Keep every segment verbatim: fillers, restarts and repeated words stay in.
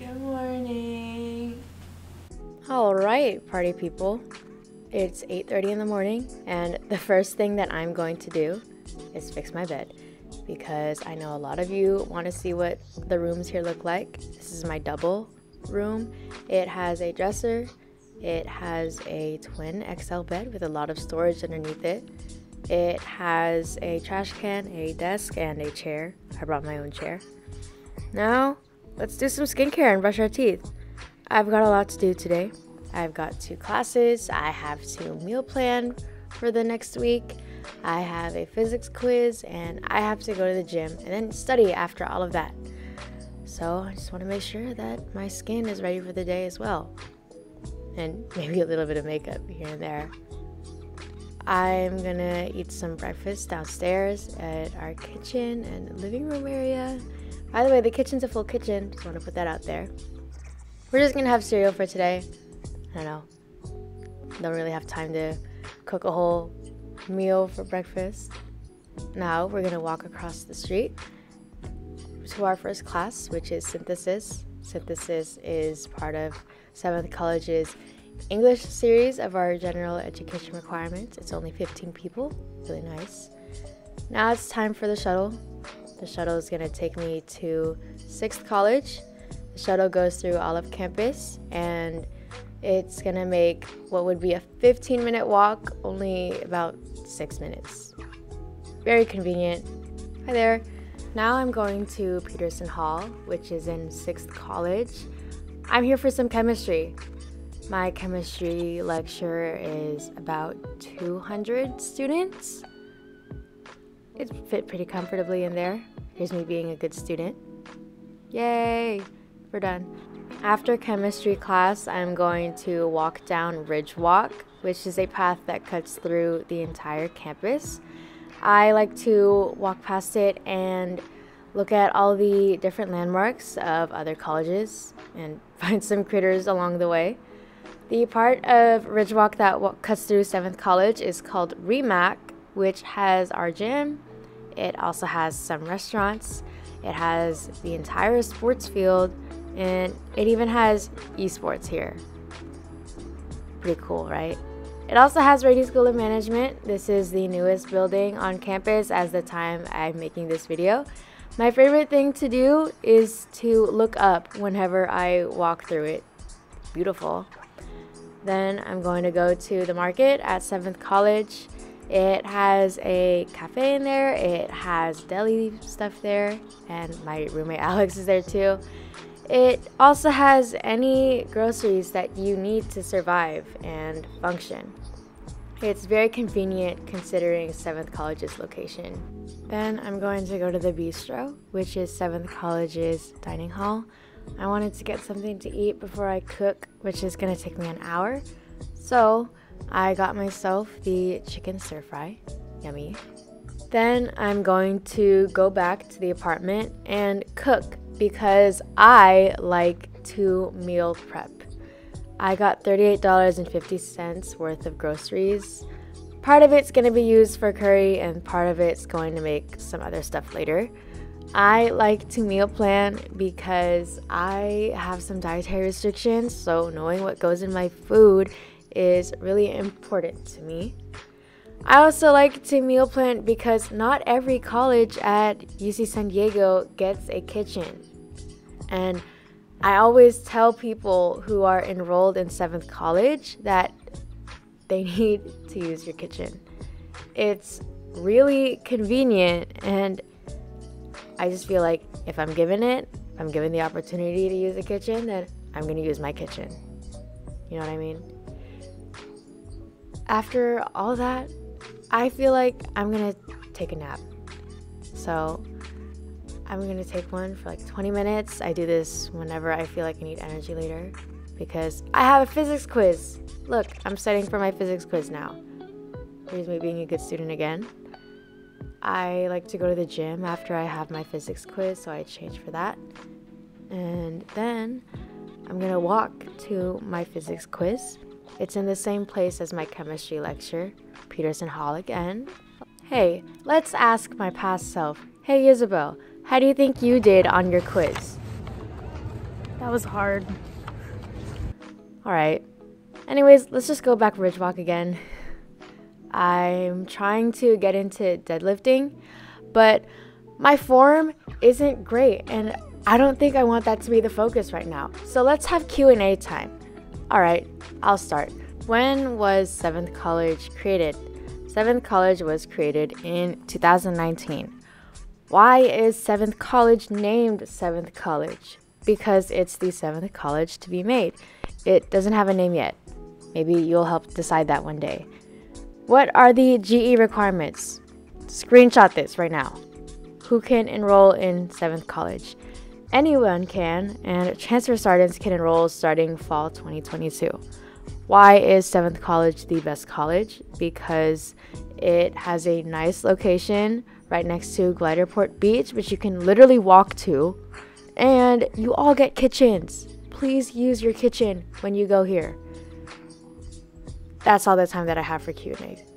Good morning. All right, party people. It's eight thirty in the morning, and the first thing that I'm going to do is fix my bed because I know a lot of you want to see what the rooms here look like. This is my double room. It has a dresser. It has a twin X L bed with a lot of storage underneath it. It has a trash can, a desk, and a chair. I brought my own chair. Now, let's do some skincare and brush our teeth. I've got a lot to do today. I've got two classes. I have to meal plan for the next week. I have a physics quiz, and I have to go to the gym and then study after all of that. So I just want to make sure that my skin is ready for the day as well. And maybe a little bit of makeup here and there. I'm gonna eat some breakfast downstairs at our kitchen and living room area. By the way, the kitchen's a full kitchen. Just want to put that out there. We're just gonna have cereal for today. I don't know. Don't really have time to cook a whole meal for breakfast. Now we're gonna walk across the street to our first class, which is synthesis. Synthesis is part of seventh College's English series of our general education requirements. It's only fifteen people. Really nice. Now it's time for the shuttle. The shuttle is gonna take me to sixth College. The shuttle goes through all of campus, and it's gonna make what would be a fifteen minute walk only about six minutes. Very convenient. Hi there. Now I'm going to Peterson Hall, which is in sixth College. I'm here for some chemistry. My chemistry lecture is about two hundred students. It fit pretty comfortably in there. Here's me being a good student. Yay! We're done. After chemistry class, I'm going to walk down Ridge Walk, which is a path that cuts through the entire campus. I like to walk past it and look at all the different landmarks of other colleges and find some critters along the way. The part of Ridge Walk that w- cuts through seventh College is called R E M A C, which has our gym. It also has some restaurants. It has the entire sports field, and it even has esports here. Pretty cool, right? It also has Rady School of Management. This is the newest building on campus as the time I'm making this video. My favorite thing to do is to look up whenever I walk through it. Beautiful. Then I'm going to go to the market at seventh College. It has a cafe in there. It has deli stuff there, and my roommate Alex is there too. It also has any groceries that you need to survive and function. It's very convenient considering seventh College's location. Then I'm going to go to the bistro, which is seventh College's dining hall. I wanted to get something to eat before I cook, which is going to take me an hour. So I got myself the chicken stir fry. Yummy. Then I'm going to go back to the apartment and cook because I like to meal prep. I got thirty-eight dollars and fifty cents worth of groceries. Part of it's going to be used for curry and part of it's going to make some other stuff later. I like to meal plan because I have some dietary restrictions, so knowing what goes in my food is really important to me. I also like to meal plan because not every college at U C San Diego gets a kitchen. And I always tell people who are enrolled in seventh College that they need to use your kitchen. It's really convenient, and I just feel like if I'm given it, if I'm given the opportunity to use a kitchen, then I'm going to use my kitchen. You know what I mean? After all that, I feel like I'm going to take a nap. So I'm going to take one for like twenty minutes. I do this whenever I feel like I need energy later because I have a physics quiz. Look, I'm studying for my physics quiz now. Here's me being a good student again. I like to go to the gym after I have my physics quiz, so I change for that. And then I'm gonna walk to my physics quiz. It's in the same place as my chemistry lecture, Peterson Hall again. Hey, let's ask my past self. Hey Ysabel, how do you think you did on your quiz? That was hard. Alright. Anyways, let's just go back ridge walk again. I'm trying to get into deadlifting, but my form isn't great, and I don't think I want that to be the focus right now. So let's have Q and A time. Alright, I'll start. When was seventh College created? seventh College was created in two thousand nineteen. Why is seventh College named seventh College? Because it's the seventh college to be made. It doesn't have a name yet. Maybe you'll help decide that one day. What are the G E requirements? Screenshot this right now. Who can enroll in seventh College? Anyone can, and transfer students can enroll starting fall twenty twenty-two. Why is seventh College the best college? Because it has a nice location right next to Gliderport Beach, which you can literally walk to, and you all get kitchens. Please use your kitchen when you go here. That's all the time that I have for Q and A.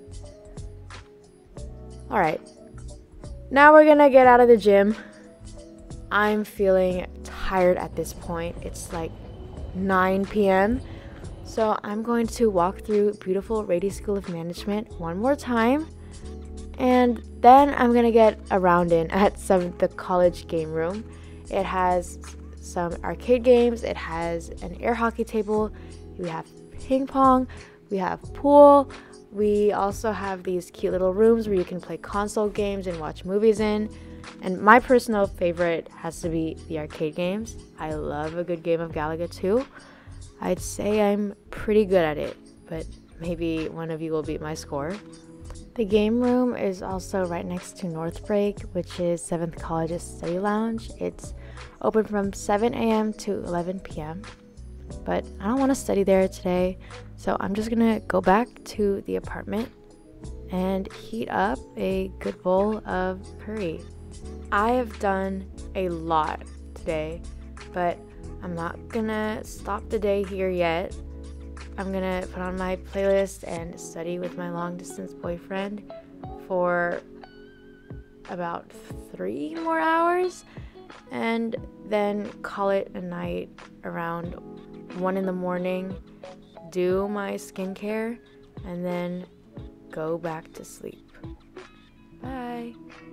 Alright, now we're gonna get out of the gym. I'm feeling tired at this point. It's like nine p m So I'm going to walk through beautiful Rady School of Management one more time. And then I'm going to get a round in at seventh the College game room. It has some arcade games. It has an air hockey table. We have ping pong. We have pool. We also have these cute little rooms where you can play console games and watch movies in. And my personal favorite has to be the arcade games. I love a good game of Galaga too. I'd say I'm pretty good at it, but maybe one of you will beat my score. The game room is also right next to North Break, which is seventh College's study lounge. It's open from seven a m to eleven p m But I don't want to study there today, so I'm just gonna go back to the apartment and heat up a good bowl of curry. I have done a lot today, but I'm not gonna stop the day here yet. I'm gonna put on my playlist and study with my long distance boyfriend for about three more hours, and then call it a night around one in the morning, do my skincare, and then go back to sleep. Bye.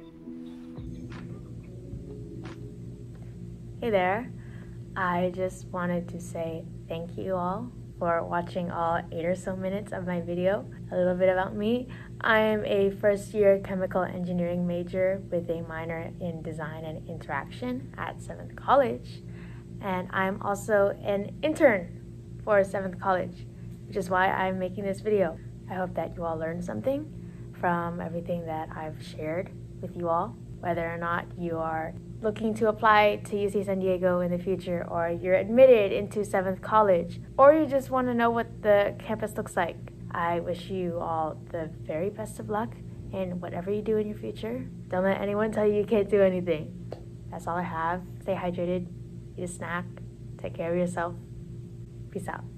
Hey there. I just wanted to say thank you all for watching all eight or so minutes of my video. A little bit about me. I am a first year chemical engineering major with a minor in design and interaction at seventh College. And I'm also an intern for seventh College, which is why I'm making this video. I hope that you all learned something from everything that I've shared with you all, whether or not you are looking to apply to U C San Diego in the future, or you're admitted into seventh College, or you just want to know what the campus looks like. I wish you all the very best of luck in whatever you do in your future. Don't let anyone tell you you can't do anything. That's all I have. Stay hydrated, eat a snack, take care of yourself. Peace out.